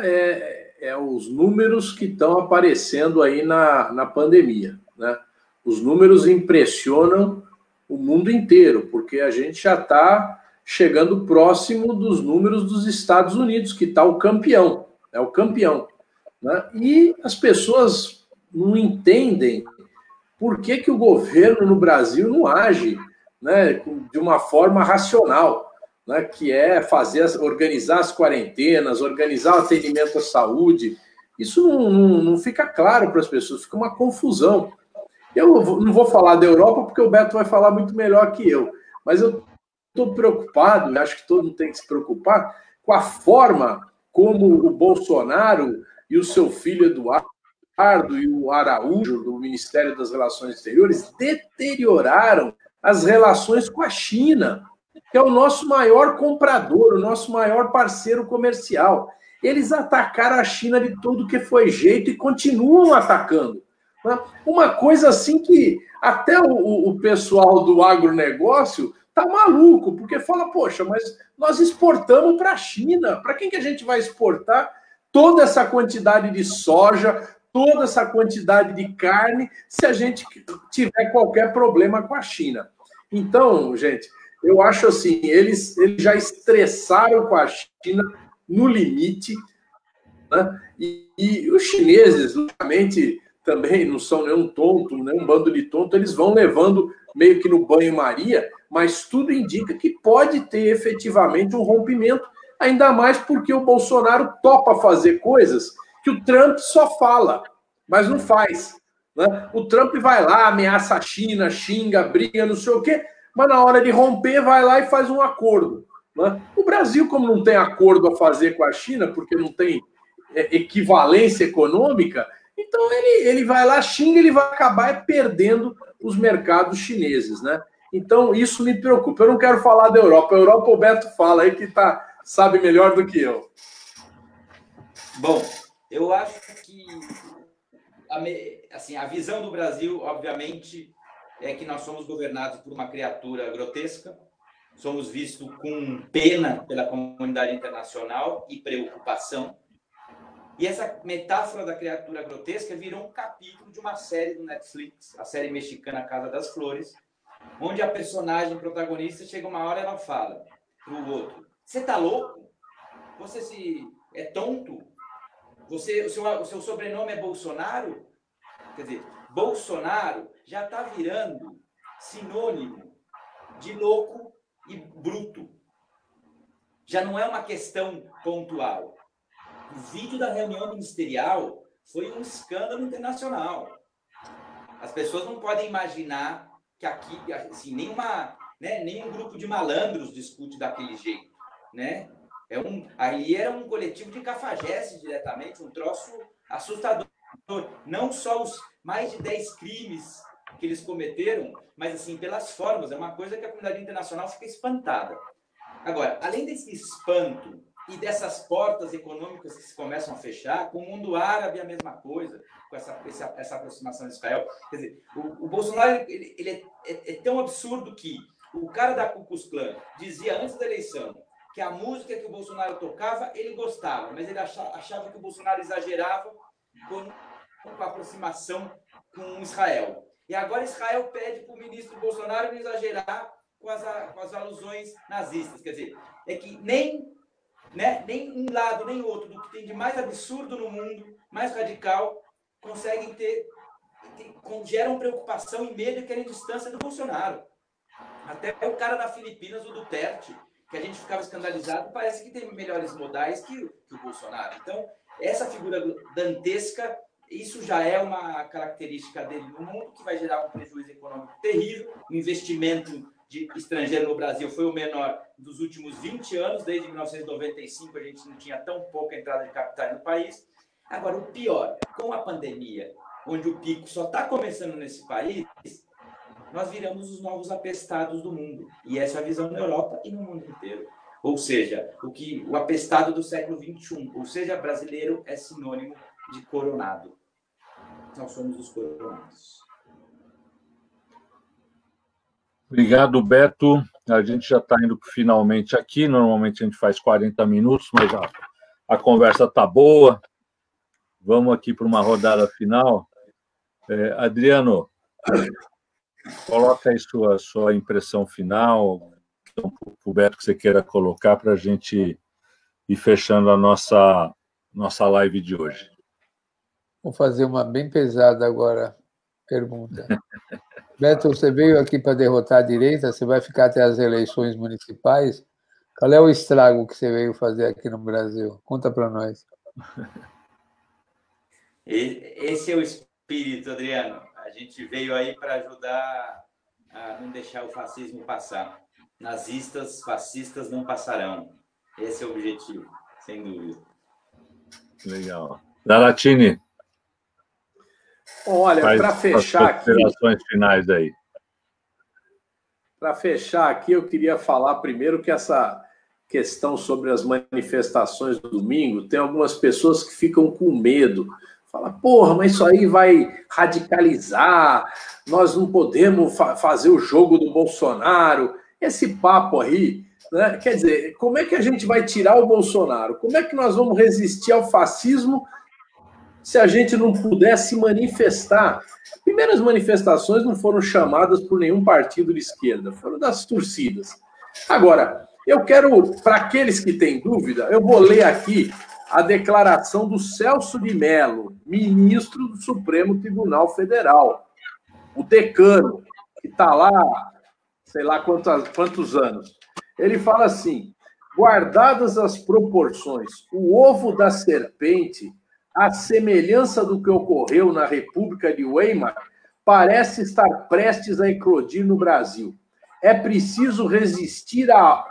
é os números que estão aparecendo aí na pandemia, né? Os números impressionam o mundo inteiro, porque a gente já está chegando próximo dos números dos Estados Unidos, que está o campeão, é o campeão, né? E as pessoas não entendem por que o governo no Brasil não age, né, de uma forma racional, né, que é organizar as quarentenas, organizar o atendimento à saúde. Isso não fica claro para as pessoas, fica uma confusão. Eu não vou falar da Europa, porque o Beto vai falar muito melhor que eu, mas eu estou preocupado, acho que todo mundo tem que se preocupar, com a forma como o Bolsonaro e o seu filho Eduardo e o Araújo, do Ministério das Relações Exteriores, deterioraram as relações com a China, que é o nosso maior comprador, o nosso maior parceiro comercial. Eles atacaram a China de tudo que foi jeito e continuam atacando. Uma coisa assim que até o pessoal do agronegócio tá maluco, porque fala, poxa, mas nós exportamos para a China. Para quem que a gente vai exportar toda essa quantidade de soja, toda essa quantidade de carne, se a gente tiver qualquer problema com a China? Então, gente, eu acho assim, eles já estressaram com a China no limite, né? E os chineses, logicamente, também não são nenhum tonto, nenhum bando de tonto, eles vão levando meio que no banho-maria, mas tudo indica que pode ter efetivamente um rompimento, ainda mais porque o Bolsonaro topa fazer coisas que o Trump só fala, mas não faz, né? O Trump vai lá, ameaça a China, xinga, briga, não sei o quê, mas na hora de romper vai lá e faz um acordo, né? O Brasil, como não tem acordo a fazer com a China, porque não tem equivalência econômica, então ele vai lá, xinga, ele vai acabar perdendo os mercados chineses, né? Então isso me preocupa. Eu não quero falar da Europa. A Europa o Beto fala aí que sabe melhor do que eu. Bom, eu acho que a visão do Brasil, obviamente, é que nós somos governados por uma criatura grotesca, somos vistos com pena pela comunidade internacional e preocupação. E essa metáfora da criatura grotesca virou um capítulo de uma série do Netflix, a série mexicana Casa das Flores, onde a personagem protagonista chega uma hora e ela fala para o outro: você tá louco? Você é tonto? O seu sobrenome é Bolsonaro? Quer dizer, Bolsonaro já está virando sinônimo de louco e bruto. Já não é uma questão pontual. O vídeo da reunião ministerial foi um escândalo internacional. As pessoas não podem imaginar que aqui, assim, nenhum grupo de malandros discute daquele jeito, né? Aí era um coletivo de cafajestes diretamente, um troço assustador. Não só os mais de 10 crimes que eles cometeram, mas assim, pelas formas, é uma coisa que a comunidade internacional fica espantada. Agora, além desse espanto e dessas portas econômicas que se começam a fechar, com o mundo árabe a mesma coisa, com essa aproximação de Israel. Quer dizer, o Bolsonaro ele é tão absurdo que o cara da Ku Klux Klan dizia antes da eleição que a música que o Bolsonaro tocava, ele gostava, mas ele achava que o Bolsonaro exagerava com a aproximação com Israel. E agora Israel pede para o ministro Bolsonaro não exagerar com as alusões nazistas. Quer dizer, é que nem um lado nem outro do que tem de mais absurdo no mundo, mais radical, conseguem geram preocupação e medo e querem distância do Bolsonaro. Até o cara da Filipinas, o Duterte, que a gente ficava escandalizado, parece que tem melhores modais que o Bolsonaro. Então, essa figura dantesca, isso já é uma característica dele no mundo, que vai gerar um prejuízo econômico terrível, um investimento de estrangeiro no Brasil foi o menor dos últimos 20 anos, desde 1995 a gente não tinha tão pouca entrada de capitais no país. Agora, o pior, com a pandemia, onde o pico só está começando nesse país, nós viramos os novos apestados do mundo. E essa é a visão na Europa e no mundo inteiro. Ou seja, o apestado do século XXI, ou seja, brasileiro é sinônimo de coronado. Nós somos os coronados. Obrigado, Beto. A gente já está indo finalmente aqui. Normalmente a gente faz 40 minutos, mas a conversa está boa. Vamos aqui para uma rodada final. Adriano, coloca aí sua impressão final, para o Beto que você queira colocar para a gente ir fechando a nossa live de hoje. Vou fazer uma bem pesada agora, pergunta. Beto, você veio aqui para derrotar a direita, você vai ficar até as eleições municipais? Qual é o estrago que você veio fazer aqui no Brasil? Conta para nós. Esse é o espírito, Adriano. A gente veio aí para ajudar a não deixar o fascismo passar. Nazistas, fascistas não passarão. Esse é o objetivo, sem dúvida. Legal. Zaratini. Olha, para fechar aqui... considerações finais aí. Para fechar aqui, eu queria falar primeiro que essa questão sobre as manifestações do domingo, tem algumas pessoas que ficam com medo. Fala, porra, mas isso aí vai radicalizar, nós não podemos fazer o jogo do Bolsonaro. Esse papo aí, né? Quer dizer, como é que a gente vai tirar o Bolsonaro? Como é que nós vamos resistir ao fascismo se a gente não puder se manifestar? Primeiras manifestações não foram chamadas por nenhum partido de esquerda, foram das torcidas. Agora, eu quero, para aqueles que têm dúvida, eu vou ler aqui a declaração do Celso de Mello, ministro do Supremo Tribunal Federal, o decano, que está lá, sei lá quantos anos. Ele fala assim, guardadas as proporções, o ovo da serpente, à semelhança do que ocorreu na República de Weimar, parece estar prestes a eclodir no Brasil. É preciso resistir à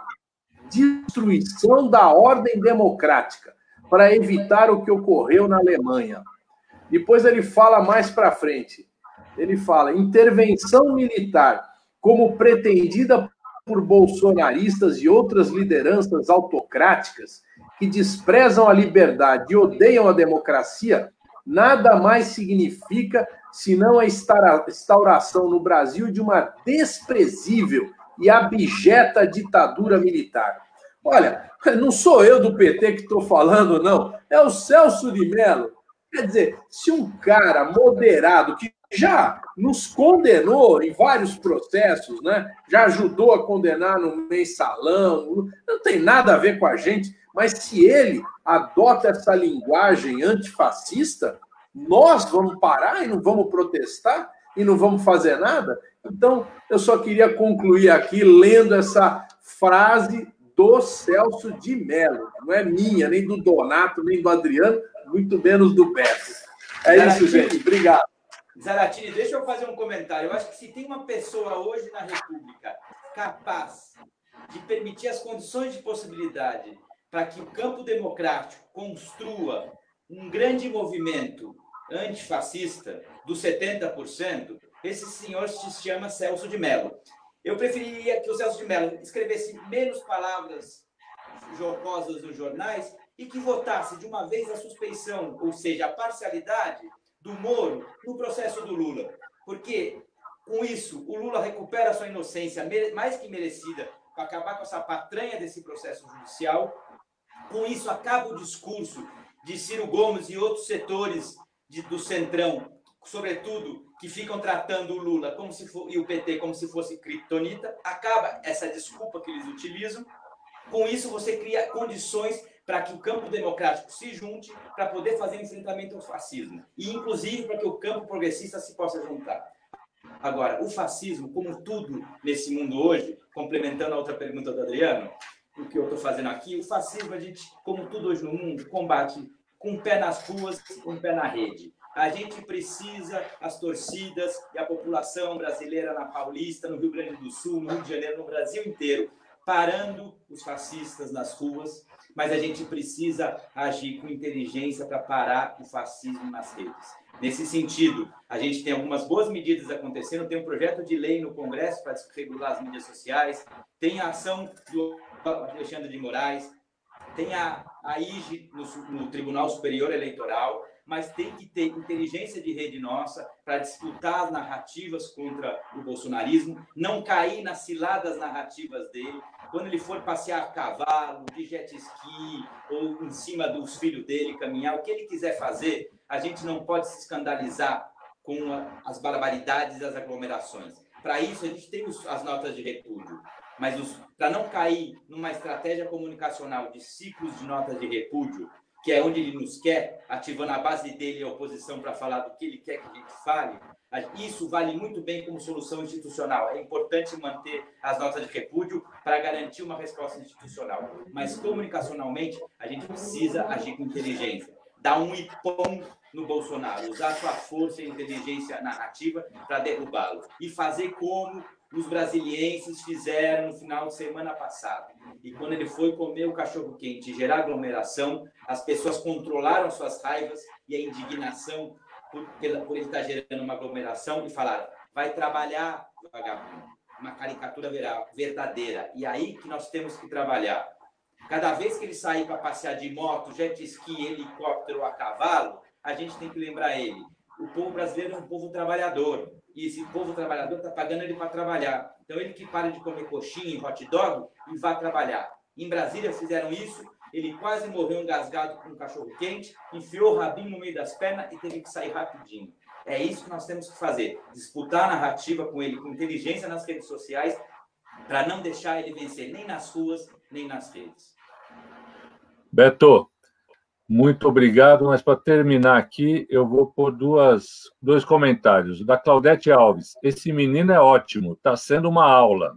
destruição da ordem democrática para evitar o que ocorreu na Alemanha. Depois ele fala mais para frente. Ele fala, intervenção militar, como pretendida por bolsonaristas e outras lideranças autocráticas que desprezam a liberdade e odeiam a democracia, nada mais significa senão a instauração no Brasil de uma desprezível e abjeta ditadura militar. Olha, não sou eu do PT que estou falando, não. É o Celso de Mello. Quer dizer, se um cara moderado, que já nos condenou em vários processos, né? Já ajudou a condenar no mensalão, não tem nada a ver com a gente, mas se ele adota essa linguagem antifascista, nós vamos parar e não vamos protestar e não vamos fazer nada? Então, eu só queria concluir aqui lendo essa frase do Celso de Mello. Não é minha, nem do Donato, nem do Adriano, muito menos do Beto. É Zaratini, isso, gente. Obrigado. Zaratini, deixa eu fazer um comentário. Eu acho que se tem uma pessoa hoje na República capaz de permitir as condições de possibilidade para que o campo democrático construa um grande movimento antifascista dos 70%, esse senhor se chama Celso de Mello. Eu preferiria que o Celso de Mello escrevesse menos palavras jocosas nos jornais e que votasse de uma vez a suspeição, ou seja, a parcialidade do Moro no processo do Lula. Porque, com isso, o Lula recupera sua inocência mais que merecida para acabar com essa patranha desse processo judicial. Com isso, acaba o discurso de Ciro Gomes e outros setores do Centrão, sobretudo, que ficam tratando o Lula e o PT como se fosse criptonita. Acaba essa desculpa que eles utilizam. Com isso, você cria condições para que o campo democrático se junte para poder fazer enfrentamento ao fascismo. E, inclusive, para que o campo progressista se possa juntar. Agora, o fascismo, como tudo nesse mundo hoje, complementando a outra pergunta do Adriano, o que eu estou fazendo aqui, o fascismo, a gente, como tudo hoje no mundo, combate com um pé nas ruas e com um pé na rede. A gente precisa, as torcidas e a população brasileira na Paulista, no Rio Grande do Sul, no Rio de Janeiro, no Brasil inteiro, parando os fascistas nas ruas, mas a gente precisa agir com inteligência para parar o fascismo nas redes. Nesse sentido, a gente tem algumas boas medidas acontecendo, tem um projeto de lei no Congresso para regular as mídias sociais, tem a ação do Alexandre de Moraes, tem a IG no Tribunal Superior Eleitoral, mas tem que ter inteligência de rede nossa para disputar as narrativas contra o bolsonarismo, não cair nas ciladas narrativas dele. Quando ele for passear a cavalo, de jet ski, ou em cima dos filhos dele, caminhar, o que ele quiser fazer, a gente não pode se escandalizar com as barbaridades e as aglomerações. Para isso, a gente tem as notas de repúdio. Mas para não cair numa estratégia comunicacional de ciclos de notas de repúdio, que é onde ele nos quer, ativando a base dele a oposição para falar do que ele quer que a gente fale, isso vale muito bem como solução institucional. É importante manter as notas de repúdio para garantir uma resposta institucional. Mas, comunicacionalmente, a gente precisa agir com inteligência. Dar um ipom no Bolsonaro, usar sua força e inteligência narrativa para derrubá-lo. E fazer como os brasilienses fizeram no final de semana passado. E quando ele foi comer o cachorro-quente e gerar aglomeração, as pessoas controlaram suas raivas e a indignação por ele estar gerando uma aglomeração e falaram: vai trabalhar, vagabundo. Uma caricatura verdadeira. E aí que nós temos que trabalhar. Cada vez que ele sair para passear de moto, jet ski, helicóptero a cavalo, a gente tem que lembrar ele. O povo brasileiro é um povo trabalhador. E esse povo trabalhador está pagando ele para trabalhar. Então, ele que para de comer coxinha e hot dog e vá trabalhar. Em Brasília fizeram isso, ele quase morreu engasgado com um cachorro-quente, enfiou o rabinho no meio das pernas e teve que sair rapidinho. É isso que nós temos que fazer. Disputar a narrativa com ele, com inteligência nas redes sociais, para não deixar ele vencer nem nas ruas, nem nas redes. Beto, muito obrigado, mas para terminar aqui, eu vou pôr dois comentários. Da Claudete Alves: esse menino é ótimo, está sendo uma aula.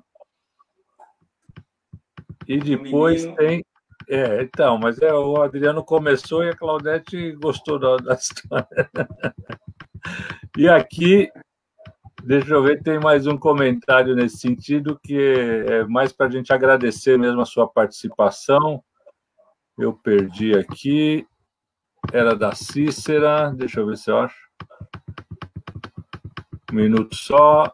E depois tem... então, mas o Adriano começou e a Claudete gostou da história. E aqui, deixa eu ver, tem mais um comentário nesse sentido, que é mais para a gente agradecer mesmo a sua participação. Eu perdi aqui. Era da Cícera. Deixa eu ver se eu acho. Um minuto só.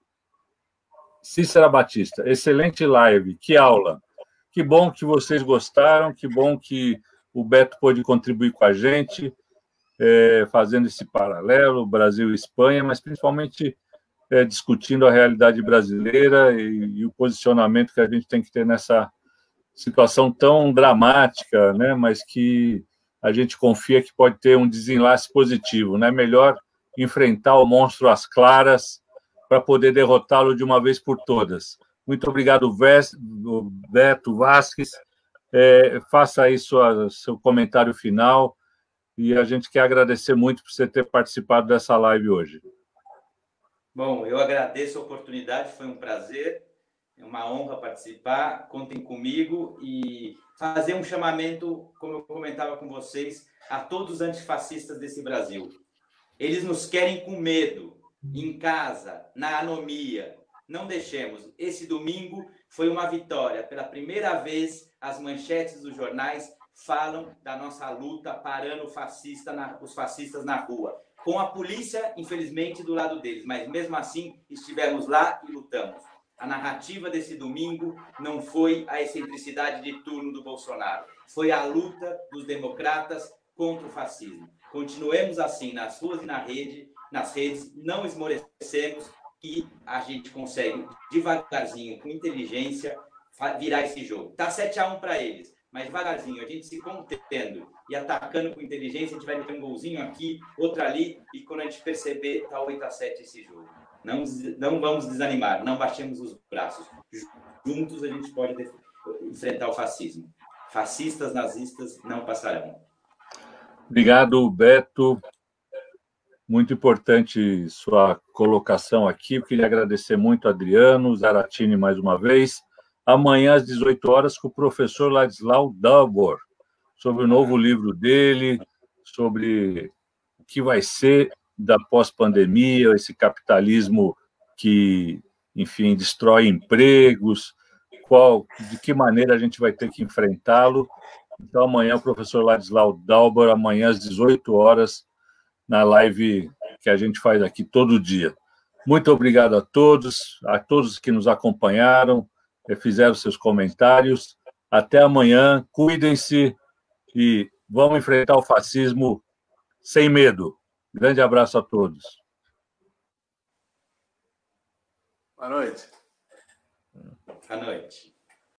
Cícera Batista. Excelente live. Que aula. Que bom que vocês gostaram. Que bom que o Beto pôde contribuir com a gente, fazendo esse paralelo Brasil e Espanha, mas principalmente discutindo a realidade brasileira e o posicionamento que a gente tem que ter nessa situação tão dramática, né? Mas que a gente confia que pode ter um desenlace positivo, né? Melhor enfrentar o monstro às claras para poder derrotá-lo de uma vez por todas. Muito obrigado, Beto Vasques. Faça aí seu comentário final, e a gente quer agradecer muito por você ter participado dessa live hoje. Bom, eu agradeço a oportunidade, foi um prazer. É uma honra participar, contem comigo e fazer um chamamento, como eu comentava com vocês, a todos os antifascistas desse Brasil. Eles nos querem com medo, em casa, na anomia. Não deixemos. Esse domingo foi uma vitória. Pela primeira vez, as manchetes dos jornais falam da nossa luta parando os fascistas na rua. Com a polícia, infelizmente, do lado deles. Mas, mesmo assim, estivemos lá e lutamos. A narrativa desse domingo não foi a excentricidade de turno do Bolsonaro. Foi a luta dos democratas contra o fascismo. Continuemos assim, nas ruas e nas redes, não esmorecemos, que a gente consegue, devagarzinho, com inteligência, virar esse jogo. Está 7-1 para eles, mas devagarzinho, a gente se contendo e atacando com inteligência, a gente vai meter um golzinho aqui, outro ali, e quando a gente perceber, está 8-7 esse jogo. Não vamos desanimar, não baixemos os braços. Juntos a gente pode enfrentar o fascismo. Fascistas, nazistas não passarão. Obrigado, Beto. Muito importante sua colocação aqui. Eu queria agradecer muito a Adriano Zaratini mais uma vez. Amanhã, às 18 horas, com o professor Ladislau Dabor, sobre o novo livro dele, sobre que vai ser da pós-pandemia, esse capitalismo que, enfim, destrói empregos, de que maneira a gente vai ter que enfrentá-lo. Então, amanhã, o professor Ladislau Dalbor, amanhã às 18 horas, na live que a gente faz aqui todo dia. Muito obrigado a todos que nos acompanharam, fizeram seus comentários. Até amanhã, cuidem-se e vamos enfrentar o fascismo sem medo. Grande abraço a todos. Boa noite. Boa noite.